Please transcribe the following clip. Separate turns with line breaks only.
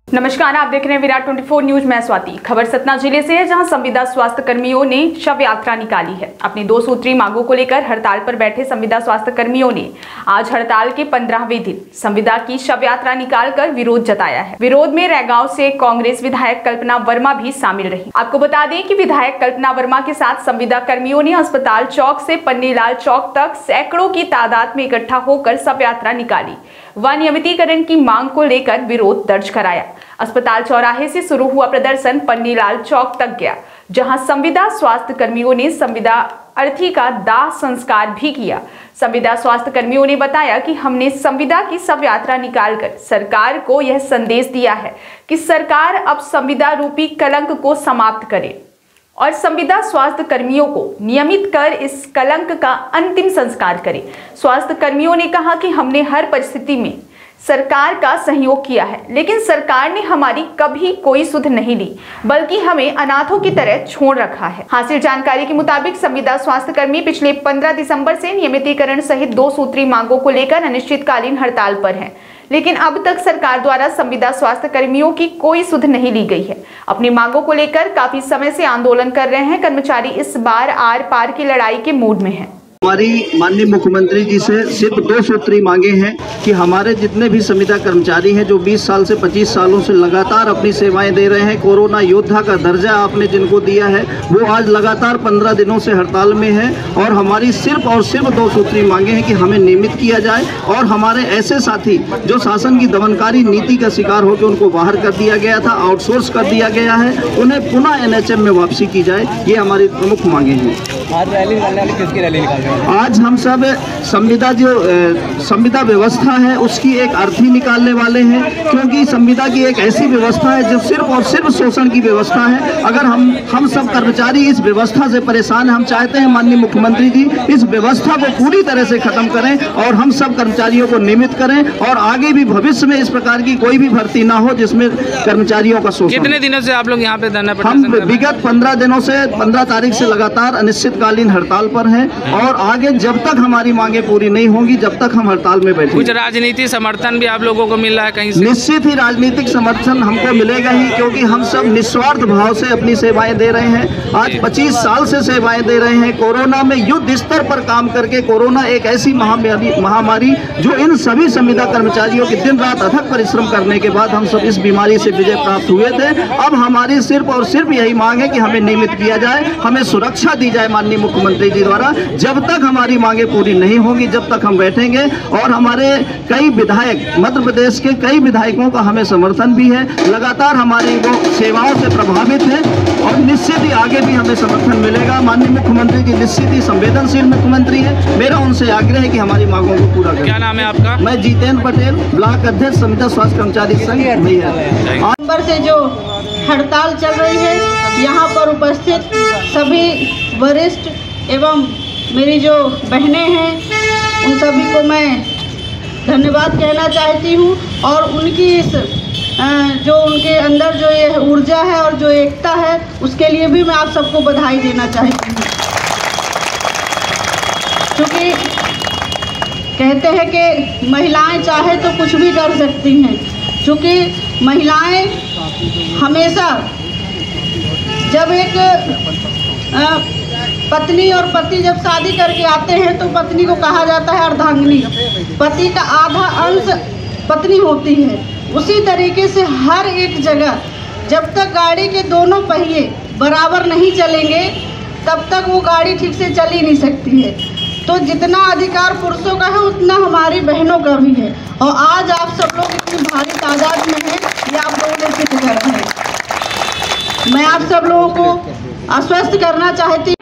नमस्कार, आप देख रहे हैं विराट 24 न्यूज। मैं स्वाति। खबर सतना जिले से है, जहां संविदा स्वास्थ्य कर्मियों ने शव यात्रा निकाली है। अपनी 2 सूत्री मांगों को लेकर हड़ताल पर बैठे संविदा स्वास्थ्य कर्मियों ने आज हड़ताल के 15वें दिन संविदा की शव यात्रा निकालकर विरोध जताया है। विरोध में रैगांव से कांग्रेस विधायक कल्पना वर्मा भी शामिल रही। आपको बता दें कि विधायक कल्पना वर्मा के साथ संविदा कर्मियों ने अस्पताल चौक से पन्नीलाल चौक तक सैकड़ों की तादाद में इकट्ठा होकर शव यात्रा निकाली व नियमितीकरण की मांग को लेकर विरोध दर्ज कराया। अस्पताल चौराहे से शुरू हुआ प्रदर्शन पन्नीलाल चौक तक गया, जहां संविदा स्वास्थ्य कर्मियों ने संविदा अर्थी का दाह संस्कार भी किया। संविदा स्वास्थ्य कर्मियों ने बताया कि हमने संविदा की शव यात्रा निकालकर सरकार को यह संदेश दिया है कि सरकार अब संविदा रूपी कलंक को समाप्त करे और संविदा स्वास्थ्य कर्मियों को नियमित कर इस कलंक का अंतिम संस्कार करे। स्वास्थ्य कर्मियों ने कहा कि हमने हर परिस्थिति में सरकार का सहयोग किया है, लेकिन सरकार ने हमारी कभी कोई सुध नहीं ली, बल्कि हमें अनाथों की तरह छोड़ रखा है। हासिल जानकारी के मुताबिक संविदा स्वास्थ्य कर्मी पिछले 15 दिसंबर से नियमितीकरण सहित 2 सूत्री मांगों को लेकर अनिश्चितकालीन हड़ताल पर हैं, लेकिन अब तक सरकार द्वारा संविदा स्वास्थ्य कर्मियों की कोई सुध नहीं ली गई है। अपनी मांगों को लेकर काफी समय से आंदोलन कर रहे हैं। कर्मचारी इस बार आर पार की लड़ाई के मूड में हैं।
हमारी माननीय मुख्यमंत्री जी से सिर्फ 2 सूत्री मांगे हैं कि हमारे जितने भी संविदा कर्मचारी हैं जो 20 साल से 25 सालों से लगातार अपनी सेवाएं दे रहे हैं, कोरोना योद्धा का दर्जा आपने जिनको दिया है, वो आज लगातार 15 दिनों से हड़ताल में है। और हमारी सिर्फ और सिर्फ 2 सूत्री मांगे हैं कि हमें नियमित किया जाए और हमारे ऐसे साथी जो शासन की दमनकारी नीति का शिकार होकर उनको बाहर कर दिया गया था, आउटसोर्स कर दिया गया है, उन्हें पुनः NHM में वापसी की जाए। ये हमारी प्रमुख मांगे हैं।
आज रैली निकालने वाली किसकी रैली निकाल रहे हैं?
आज हम सब संविदा व्यवस्था है उसकी एक अर्थी निकालने वाले हैं, क्योंकि संविदा की एक ऐसी व्यवस्था है जो सिर्फ और सिर्फ शोषण की व्यवस्था है। अगर हम सब कर्मचारी इस व्यवस्था से परेशान हैं, हम चाहते हैं माननीय मुख्यमंत्री जी इस व्यवस्था को पूरी तरह से खत्म करें और हम सब कर्मचारियों को नियमित करें और आगे भी भविष्य में इस प्रकार की कोई भी भर्ती ना हो जिसमें कर्मचारियों का शोषण।
कितने दिनों से आप लोग यहाँ पे धरना
हम विगत 15 दिनों से 15 तारीख से लगातार अनिश्चितकालीन हड़ताल पर हैं और आगे जब तक हमारी मांगे पूरी नहीं होंगी जब तक हम हड़ताल में बैठे।
कुछ राजनीतिक समर्थन भी आप लोगों को मिल रहा है कहीं से?
निश्चित ही राजनीतिक समर्थन हमको मिलेगा ही, क्योंकि हम सब निस्वार्थ भाव से अपनी सेवाएं दे रहे हैं। आज 25 साल से सेवाएं दे रहे हैं। कोरोना में युद्ध स्तर पर काम करके, कोरोना एक ऐसी महामारी जो इन सभी संविदा कर्मचारियों के दिन रात अथक परिश्रम करने के बाद हम सब इस बीमारी से विजय प्राप्त हुए थे। अब हमारी सिर्फ और सिर्फ यही मांग है कि हमें नियमित किया जाए, हमें सुरक्षा दी जाए माननीय मुख्यमंत्री जी द्वारा। जब तक हमारी मांगे पूरी नहीं होगी जब तक हम बैठेंगे। और हमारे कई विधायक, मध्य प्रदेश के कई विधायकों का हमें समर्थन भी है, लगातार हमारी वो सेवाओं से प्रभावित है और निश्चित ही आगे भी हमें समर्थन मिलेगा। माननीय मुख्यमंत्री जी निश्चित ही संवेदनशील मुख्यमंत्री है। मेरा उनसे आग्रह है कि हमारी मांगों को पूरा करें।
क्या नाम है आपका?
मैं जितेंद्र पटेल, ब्लॉक अध्यक्ष संविदा स्वास्थ्य कर्मचारी संघ
नंबर से जो हड़ताल चल रही है, यहाँ पर उपस्थित सभी वरिष्ठ एवं मेरी जो बहनें हैं उन सभी को मैं धन्यवाद कहना चाहती हूँ और उनकी इस जो उनके अंदर जो ये ऊर्जा है और जो एकता है उसके लिए भी मैं आप सबको बधाई देना चाहती हूँ। क्योंकि कहते हैं कि महिलाएं चाहे तो कुछ भी कर सकती हैं, क्योंकि महिलाएं हमेशा जब एक पत्नी और पति जब शादी करके आते हैं तो पत्नी को कहा जाता है अर्धांगिनी, पति का आधा अंश पत्नी होती है। उसी तरीके से हर एक जगह जब तक गाड़ी के दोनों पहिए बराबर नहीं चलेंगे तब तक वो गाड़ी ठीक से चल ही नहीं सकती है। तो जितना अधिकार पुरुषों का है उतना हमारी बहनों का भी है और आज आप सब लोग इतनी भारी तादाद में हैं, ये आप लोगों ने सिद्ध करा है। मैं आप सब लोगों को आश्वस्त करना चाहती